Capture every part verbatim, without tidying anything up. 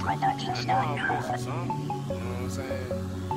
MacDProduction I know I'm posting something, you know what I'm saying?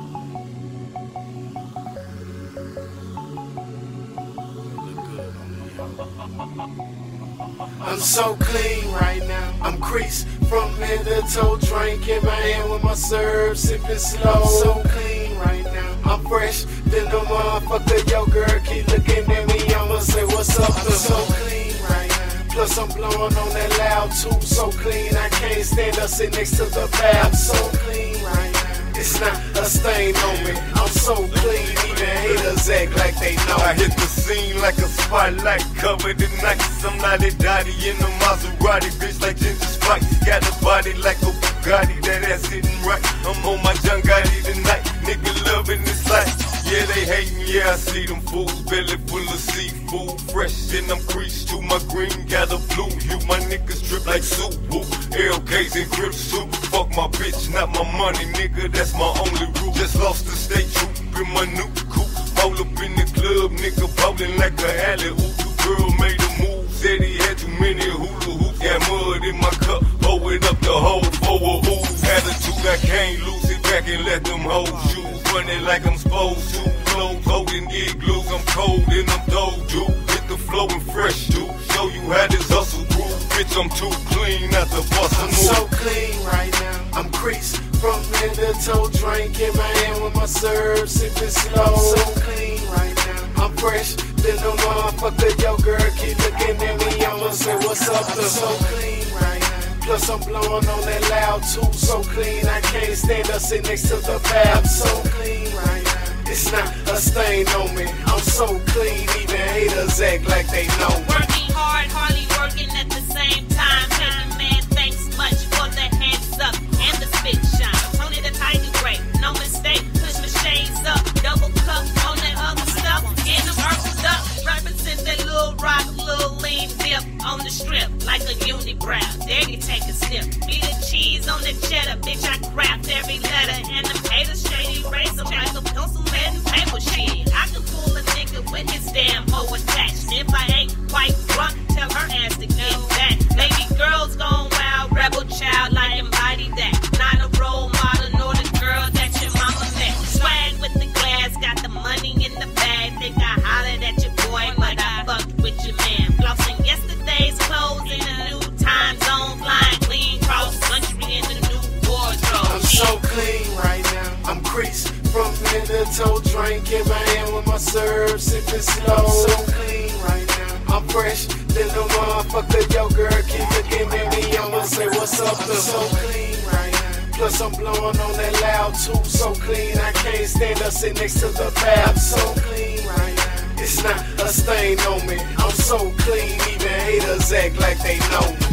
I'm so clean right now. I'm creased from head to toe, drink in my hand with my serve, sipping slow. I'm so clean right now. I'm fresh, then the motherfucker, yo girl keep looking at me. I'ma say what's up. I'm so clean right now. Plus I'm blowing on that loud too, so clean I can't stand up, sit next to the bath. I'm so clean right now. It's not a stain on me. I'm so clean, even haters act like they know. I hit the scene like a spotlight, covered in nights. I'm not a Dottie in a Maserati, bitch like Ginger Spice. Got a body like a Bugatti, that ass hitting right. I'm on my John Gotti tonight, nigga loving this life. Yeah, they hating, yeah, I see them fools. Belly full of seafood, fresh, and I'm creased to my green, got a blue hue. My niggas drip like soup, woo. L Ks and grips too. Fuck my bitch, not my money, nigga, that's my only rule. Just lost the state troop in my new coupe. Roll up in the club, nigga, bowling like a alley oop. The girl made a move, said he had too many hula hoops. Got mud in my cup, hold it up the hole for a hoop. Attitude, I can't lose it back and let them hoes shoot. Running like I'm supposed to, clothes holding igloos. I'm cold and I'm doju. Hit the flow and fresh too. Show you how this hustle grew. Bitch, I'm too clean, not the bust. I'm so clean right now. I'm creased from head to toe, drink in my hand with my serve, sipping slow. I'm so clean right now. I'm fresh, then the motherfucker, yo girl keep looking at me. I'ma say what's up. I'm so clean right now. Plus I'm blowing on that loud too, so clean I can't stand up, sit next to the bath. I'm so clean right now. It's not a stain on me. I'm so clean, even haters act like they know. Working hard, hardly working at the same time. Making man, thanks much for the heads up and the spit shine. Tony the Tiger Gray, no mistake. Push my shades up, double cup on that other stuff. And I'm earthed up, represent that little rock, little lean dip on the strip like a unibrow. There you take a sip. Be the cheese on the cheddar, bitch. I craft every letter. And them haters shady race them like a pencil lead and paper shit. I can fool a nigga with his damn hoe attached. If I ain't quite drunk, tell her ass to get back. Baby girls gone wild, rebel child, I embody that. Not a role model, nor the girl that your mama met. Swag with the glass, got the money in the bag. Think I hollered at your boy, but I fucked with your man. Flossing yesterday's clothes in a new time zone, flying clean cross country in a new wardrobe. I'm so clean right now. I'm creased from head to toe, drink in my hand with my serve, sipping slow. I'm so clean right now. I'm fresh, then the motherfucker, yo girl keep looking at me. I'ma say what's up. I'm so clean right now. Plus I'm blowing on that loud too, so clean I can't stand up, sit next to the bath. I'm so clean right now. It's not a stain on me. I'm so clean, even haters act like they know me.